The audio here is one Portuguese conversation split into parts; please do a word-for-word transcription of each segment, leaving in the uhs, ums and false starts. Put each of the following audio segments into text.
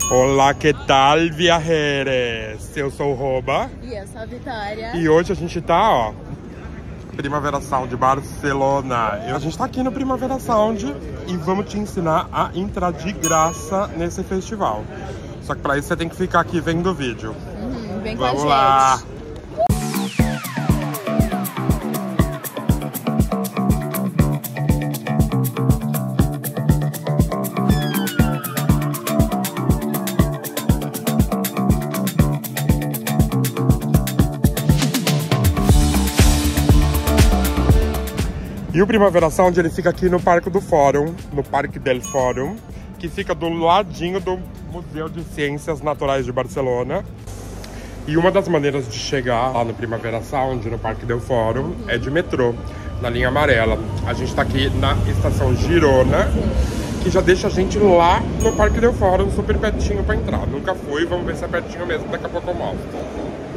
Olá, que tal, viajeres? Eu sou o Roba. E eu sou a Vitória. E hoje a gente tá, ó, Primavera Sound Barcelona. A gente tá aqui no Primavera Sound e vamos te ensinar a entrar de graça nesse festival. Só que pra isso você tem que ficar aqui vendo o vídeo. Uhum, vem vamos com a lá! gente. E o Primavera Sound, ele fica aqui no Parque do Fórum, no Parque del Fórum, que fica do ladinho do Museu de Ciências Naturais de Barcelona. E uma das maneiras de chegar lá no Primavera Sound, no Parque del Fórum, é de metrô, na linha amarela. A gente tá aqui na estação Girona, que já deixa a gente lá no Parque del Fórum, super pertinho pra entrar. Nunca fui, vamos ver se é pertinho mesmo, daqui a pouco eu mostro.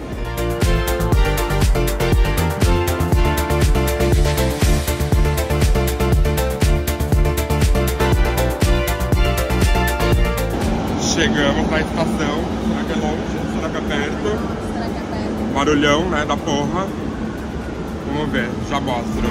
Chegamos na estação. Será que é longe? Será que é perto? Será que é perto? Barulhão, né, da porra. Vamos ver, já mostro.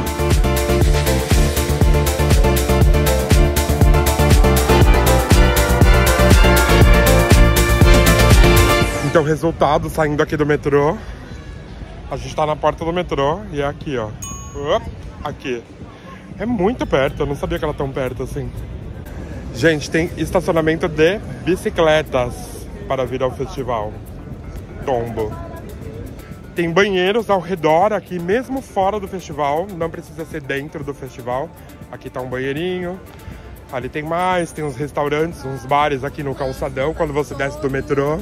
Então, resultado, saindo aqui do metrô. A gente tá na porta do metrô e é aqui, ó. Opa, aqui. É muito perto, eu não sabia que era tão perto assim. Gente, tem estacionamento de bicicletas para vir ao festival. Tombo. Tem banheiros ao redor aqui, mesmo fora do festival. Não precisa ser dentro do festival. Aqui tá um banheirinho. Ali tem mais, tem uns restaurantes, uns bares aqui no calçadão, quando você desce do metrô.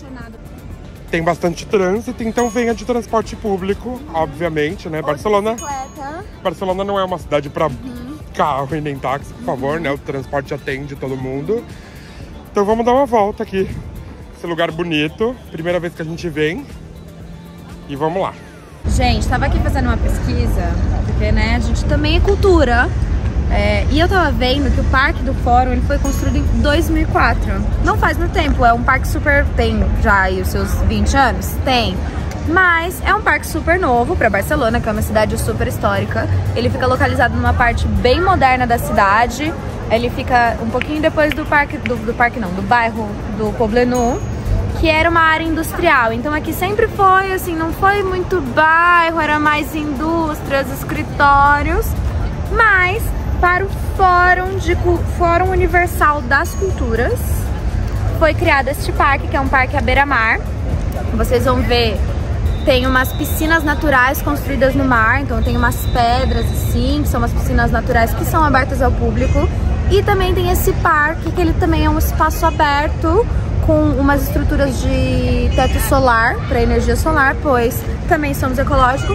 Tem bastante trânsito, então venha de transporte público, obviamente, né? Barcelona, Barcelona não é uma cidade para uhum. carro e nem táxi, por favor, né? O transporte atende todo mundo. Então vamos dar uma volta aqui. Esse lugar bonito, primeira vez que a gente vem. E vamos lá. Gente, tava aqui fazendo uma pesquisa, porque, né, a gente também é cultura. É, e eu tava vendo que o Parque do Fórum ele foi construído em dois mil e quatro. Não faz muito tempo, é um parque super... Tem já aí os seus vinte anos? Tem. Mas é um parque super novo para Barcelona, que é uma cidade super histórica. Ele fica localizado numa parte bem moderna da cidade. Ele fica um pouquinho depois do parque... Do, do parque não, do bairro do Poblenou, que era uma área industrial. Então aqui sempre foi assim, não foi muito bairro, era mais indústrias, escritórios. Mas... para o Fórum, de, Fórum Universal das Culturas, foi criado este parque, que é um parque à beira-mar. Vocês vão ver, tem umas piscinas naturais construídas no mar, então tem umas pedras assim, que são umas piscinas naturais que são abertas ao público. E também tem esse parque, que ele também é um espaço aberto, com umas estruturas de teto solar, para energia solar, pois também somos ecológicos.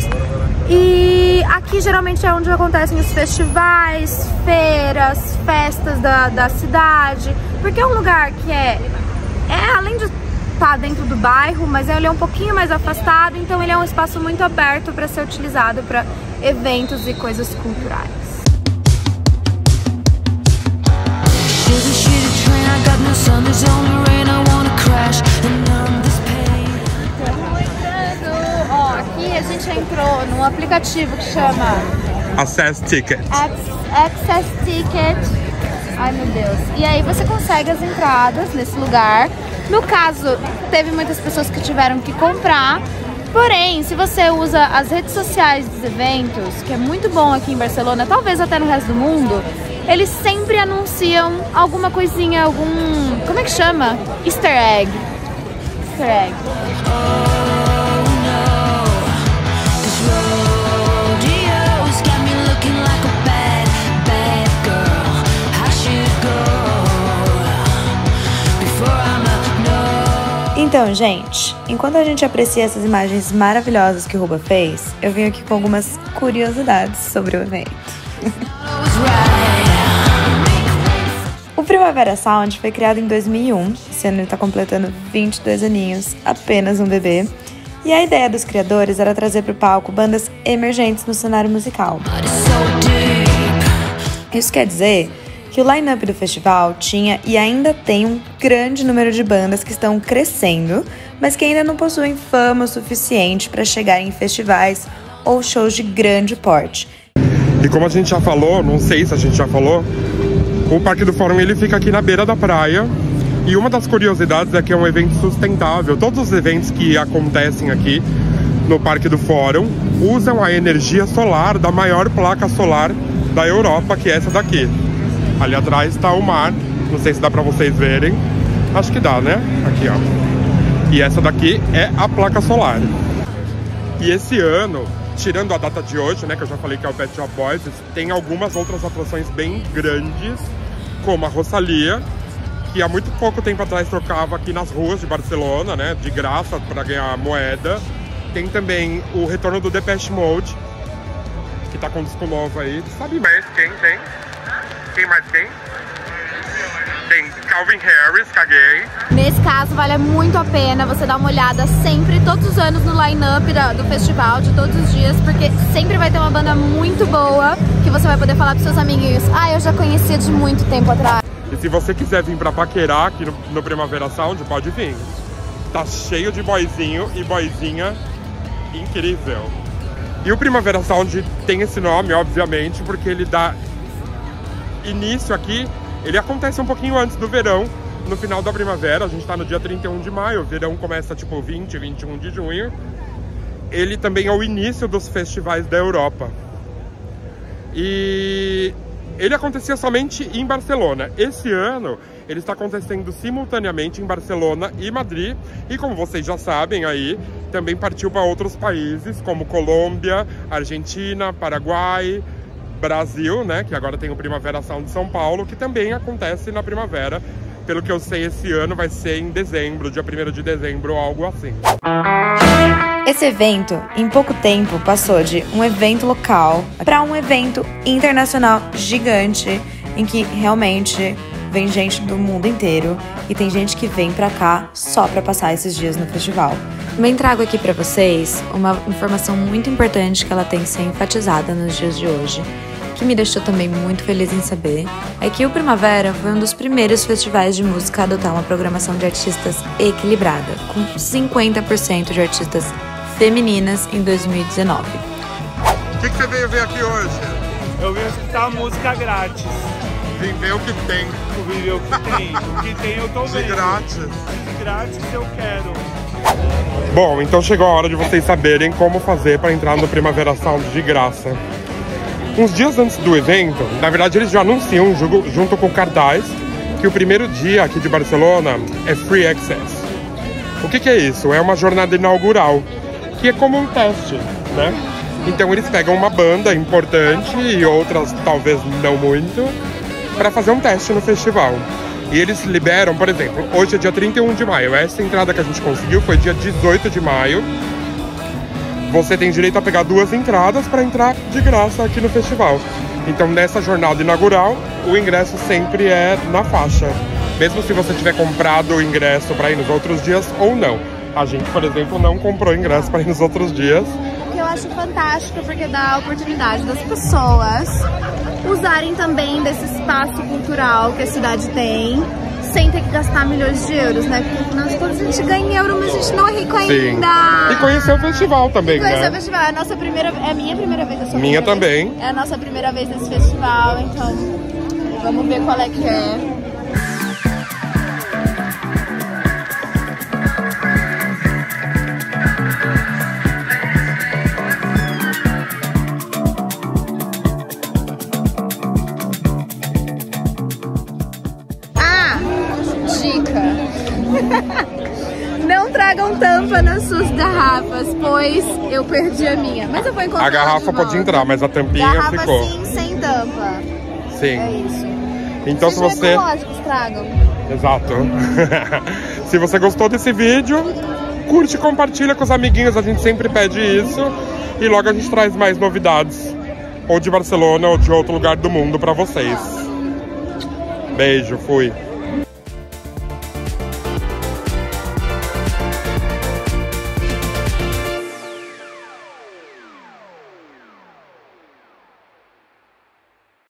E aqui geralmente é onde acontecem os festivais, feiras, festas da, da cidade, porque é um lugar que é, é além de estar dentro do bairro, mas ele é um pouquinho mais afastado, então ele é um espaço muito aberto para ser utilizado para eventos e coisas culturais. Ó, aqui a gente entrou num aplicativo que chama Access Ticket. Access Ticket. Ai, meu Deus. E aí você consegue as entradas nesse lugar. No caso, teve muitas pessoas que tiveram que comprar. Porém, se você usa as redes sociais dos eventos, que é muito bom aqui em Barcelona, talvez até no resto do mundo, eles sempre anunciam alguma coisinha, algum... como é que chama? Easter egg. Easter egg. Então, gente, enquanto a gente aprecia essas imagens maravilhosas que o Ruba fez, eu vim aqui com algumas curiosidades sobre o evento. O Primavera Sound foi criado em dois mil e um, esse ano ele está completando vinte e dois aninhos, apenas um bebê. E a ideia dos criadores era trazer para o palco bandas emergentes no cenário musical. Isso quer dizer que o line-up do festival tinha e ainda tem um grande número de bandas que estão crescendo, mas que ainda não possuem fama suficiente para chegar em festivais ou shows de grande porte. E como a gente já falou, não sei se a gente já falou, o Parque do Fórum ele fica aqui na beira da praia. E uma das curiosidades é que é um evento sustentável. Todos os eventos que acontecem aqui no Parque do Fórum usam a energia solar da maior placa solar da Europa, que é essa daqui. Ali atrás está o mar, não sei se dá para vocês verem. Acho que dá, né? Aqui, ó. E essa daqui é a placa solar. E esse ano, tirando a data de hoje, né, que eu já falei que é o Pet Shop Boys, tem algumas outras atrações bem grandes, como a Rosalía, que há muito pouco tempo atrás tocava aqui nas ruas de Barcelona, né, de graça para ganhar moeda. Tem também o retorno do Depeche Mode, que tá com um disco novo aí. Sabe mais quem tem? Quem mais quem? Tem Calvin Harris, caguei. Nesse caso, vale muito a pena você dar uma olhada sempre, todos os anos, no line-up do festival, de todos os dias, porque sempre vai ter uma banda muito boa, que você vai poder falar pros seus amiguinhos: ah, eu já conhecia de muito tempo atrás. E se você quiser vir pra paquerar aqui no, no Primavera Sound, pode vir. Tá cheio de boyzinho e boyzinha incrível. E o Primavera Sound tem esse nome, obviamente, porque ele dá início aqui, ele acontece um pouquinho antes do verão, no final da primavera. A gente tá no dia trinta e um de maio, o verão começa tipo vinte, vinte e um de junho. Ele também é o início dos festivais da Europa. E ele acontecia somente em Barcelona. Esse ano, ele está acontecendo simultaneamente em Barcelona e Madrid. E como vocês já sabem aí, também partiu para outros países, como Colômbia, Argentina, Paraguai, Brasil, né? Que agora tem o Primavera Sound de São Paulo, que também acontece na primavera. Pelo que eu sei, esse ano vai ser em dezembro, dia primeiro de dezembro, ou algo assim. Esse evento, em pouco tempo, passou de um evento local para um evento internacional gigante, em que realmente vem gente do mundo inteiro e tem gente que vem pra cá só pra passar esses dias no festival. Também trago aqui pra vocês uma informação muito importante que ela tem que ser enfatizada nos dias de hoje, que me deixou também muito feliz em saber, é que o Primavera foi um dos primeiros festivais de música a adotar uma programação de artistas equilibrada, com cinquenta por cento de artistas femininas em dois mil e dezenove. O que, que você veio ver aqui hoje? Eu vim escutar música grátis. Vim ver o que tem. Vim ver o que tem. O que tem eu tô vendo. De grátis. De grátis eu quero. Bom, então chegou a hora de vocês saberem como fazer para entrar no Primavera Sound de graça. Uns dias antes do evento, na verdade eles já anunciam junto com o cartaz que o primeiro dia aqui de Barcelona é Free Access. O que, que é isso? É uma jornada inaugural, que é como um teste, né? Então eles pegam uma banda importante e outras talvez não muito, para fazer um teste no festival. E eles liberam, por exemplo, hoje é dia trinta e um de maio, essa entrada que a gente conseguiu foi dia dezoito de maio. Você tem direito a pegar duas entradas para entrar de graça aqui no festival. Então nessa jornada inaugural, o ingresso sempre é na faixa, mesmo se você tiver comprado o ingresso para ir nos outros dias ou não. A gente, por exemplo, não comprou ingresso para ir nos outros dias. O que eu acho fantástico, porque dá a oportunidade das pessoas usarem também desse espaço cultural que a cidade tem, sem ter que gastar milhões de euros, né? Porque afinal de contas a gente ganha em euro, mas a gente não é rico ainda. Sim. E conhecer o festival também, e conhecer né? o festival. É a nossa primeira, é a minha primeira vez. A sua minha também. Vez. É a nossa primeira vez nesse festival, então vamos ver qual é que é. Não tragam tampa nas suas garrafas, pois eu perdi a minha. Mas eu vou encontrar. A garrafa pode entrar, mas a tampinha garrafa ficou. Sim, sem tampa. Sim. É isso. Então se você... ecológicos, tragam. Exato. Se você gostou desse vídeo, curte e compartilha com os amiguinhos. A gente sempre pede isso. E logo a gente traz mais novidades. Ou de Barcelona ou de outro lugar do mundo pra vocês. Beijo, fui.